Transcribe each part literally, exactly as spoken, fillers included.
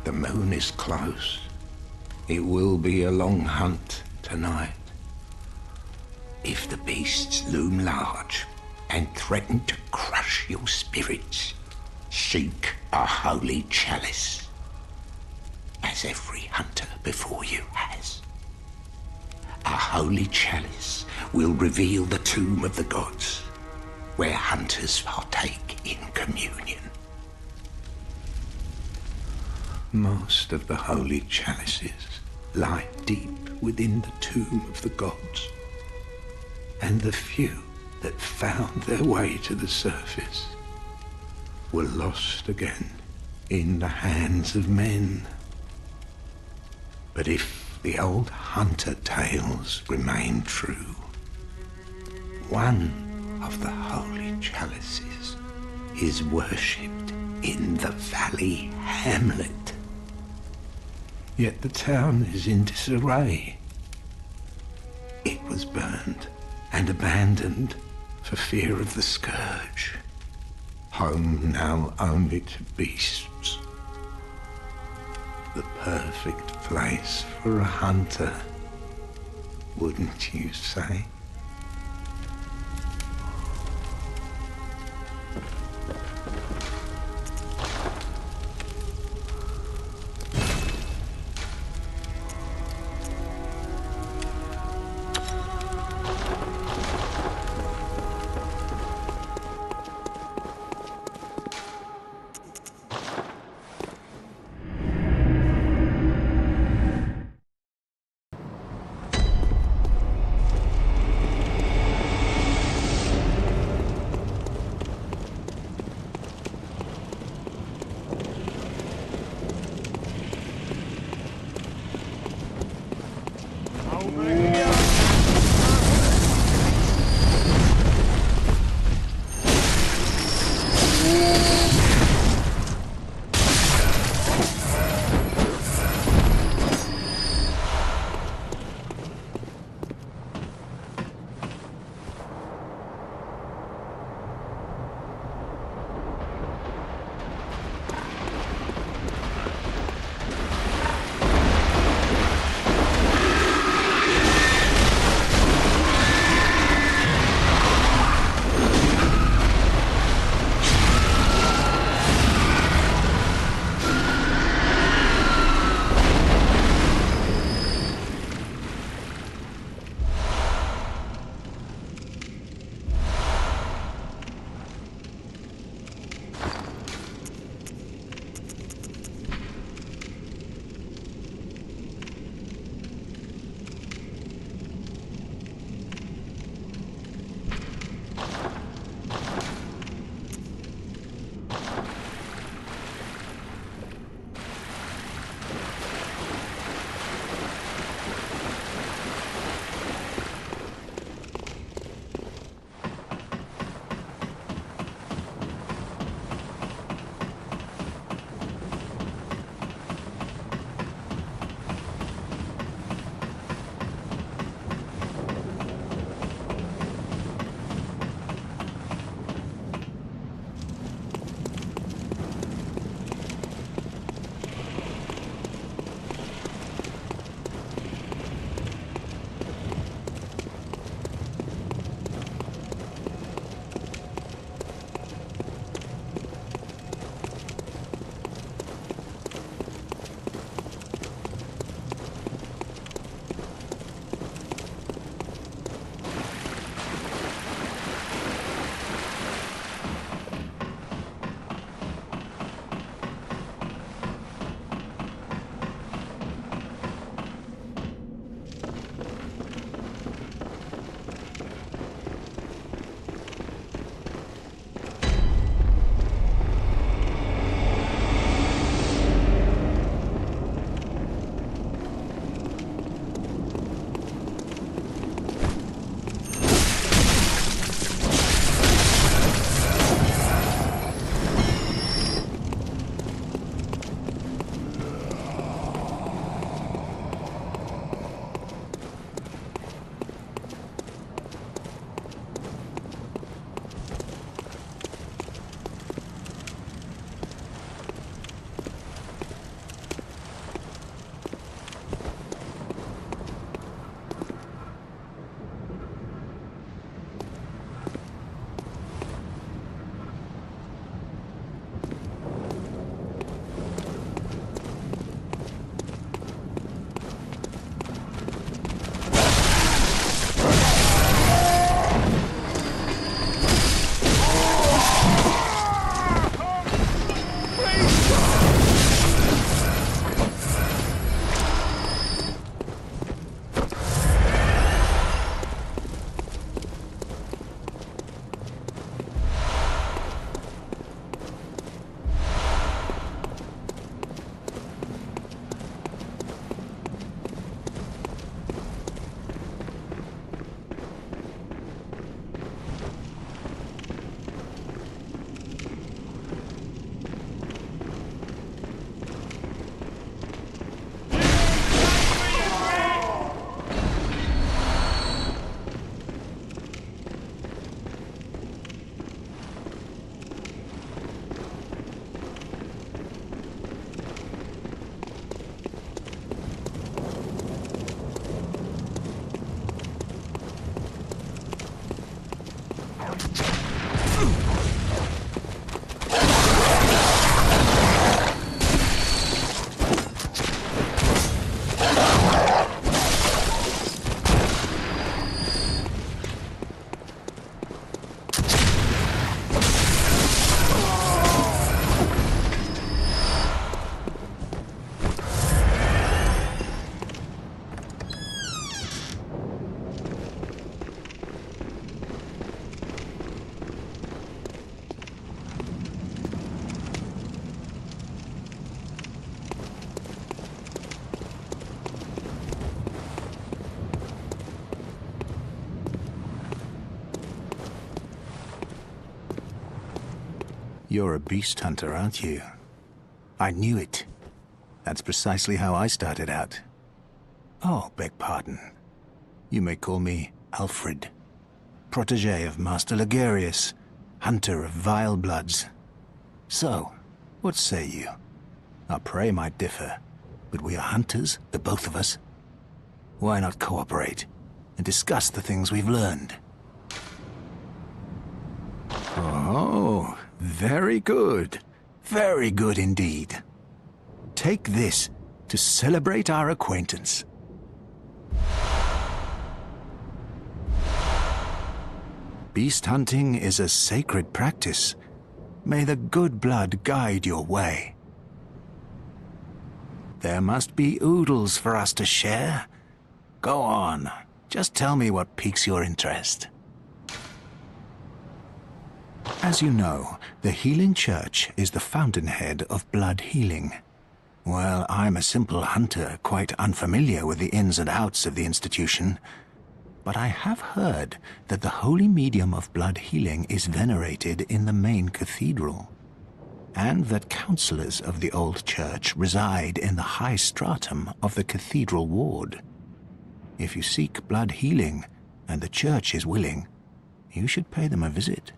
The moon is close. It will be a long hunt tonight. If the beasts loom large and threaten to crush your spirits, seek a holy chalice, as every hunter before you has. A holy chalice will reveal the tomb of the gods, where hunters partake in communion. Most of the holy chalices lie deep within the tomb of the gods, and the few that found their way to the surface were lost again in the hands of men. But if the old hunter tales remain true, one of the holy chalices is worshipped in the valley hamlet. Yet the town is in disarray. It was burned and abandoned for fear of the scourge. Home now only to beasts. The perfect place for a hunter, wouldn't you say? You're a beast hunter, aren't you? I knew it. That's precisely how I started out. Oh, beg pardon. You may call me Alfred, protege of Master Ligurius, hunter of vile bloods. So, what say you? Our prey might differ, but we are hunters, the both of us. Why not cooperate and discuss the things we've learned? Oh, very good. Very good indeed. Take this to celebrate our acquaintance. Beast hunting is a sacred practice. May the good blood guide your way. There must be oodles for us to share. Go on, just tell me what piques your interest. As you know, the Healing Church is the fountainhead of blood healing. Well, I'm a simple hunter, quite unfamiliar with the ins and outs of the institution. But I have heard that the holy medium of blood healing is venerated in the main cathedral, and that counselors of the old church reside in the high stratum of the cathedral ward. If you seek blood healing, and the church is willing, you should pay them a visit.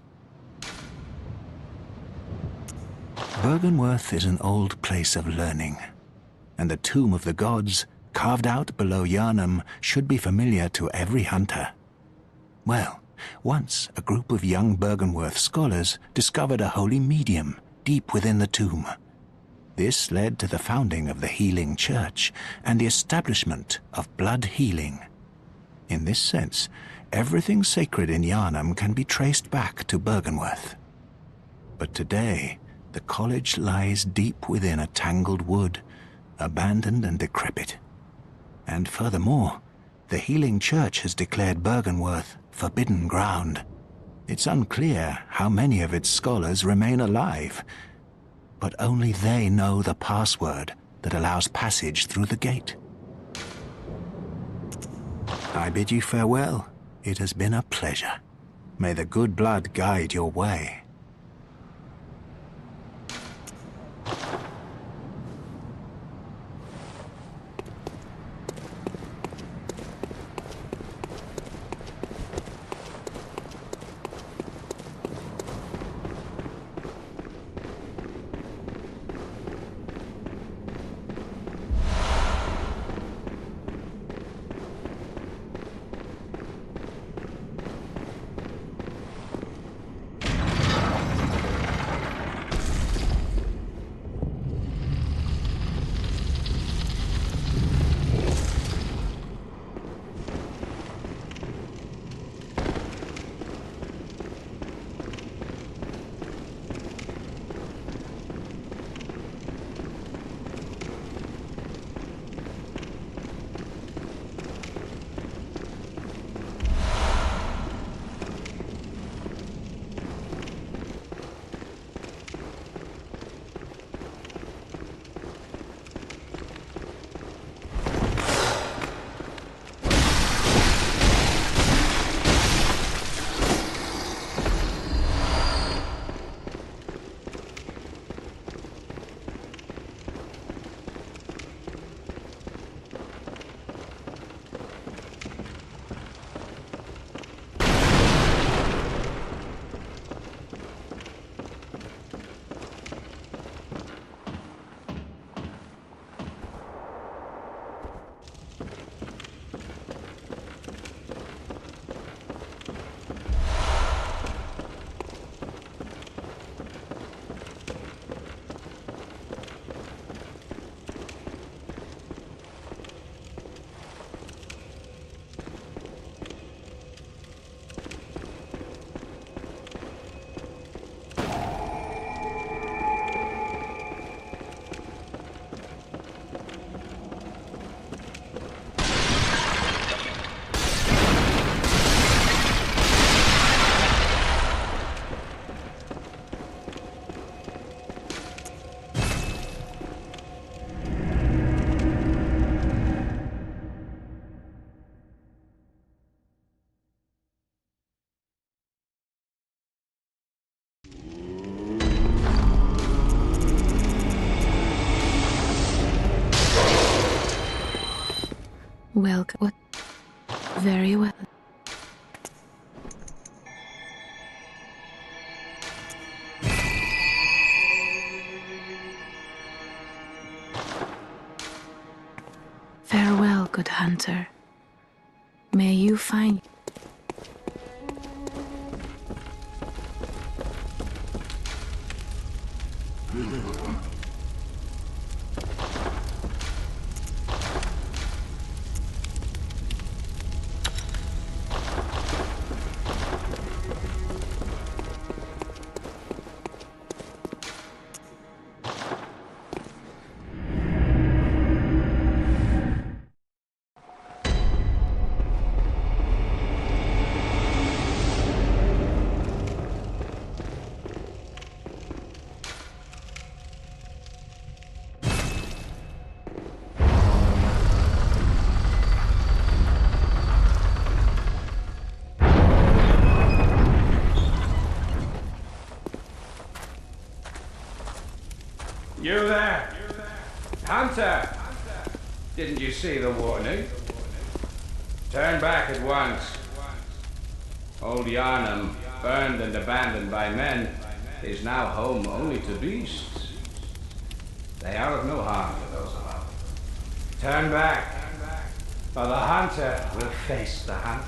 Byrgenwerth is an old place of learning, and the Tomb of the Gods, carved out below Yharnam, should be familiar to every hunter. Well, once a group of young Byrgenwerth scholars discovered a holy medium deep within the tomb. This led to the founding of the Healing Church and the establishment of blood healing. In this sense, everything sacred in Yharnam can be traced back to Byrgenwerth. But today, the college lies deep within a tangled wood, abandoned and decrepit. And furthermore, the Healing Church has declared Byrgenwerth forbidden ground. It's unclear how many of its scholars remain alive, but only they know the password that allows passage through the gate. I bid you farewell. It has been a pleasure. May the good blood guide your way. Welcome. What? Very well. Farewell, good hunter. May you find... You there? Hunter! Didn't you see the warning? Turn back at once. Old Yharnam, burned and abandoned by men, is now home only to beasts. They are of no harm to those above. Turn back, or the hunter will face the hunt.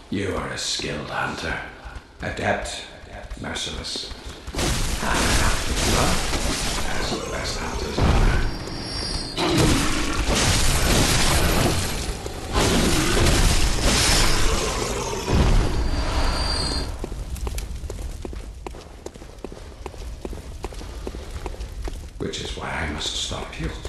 You are a skilled hunter, adept, merciless, and as the best hunters are. Which is why I must stop you.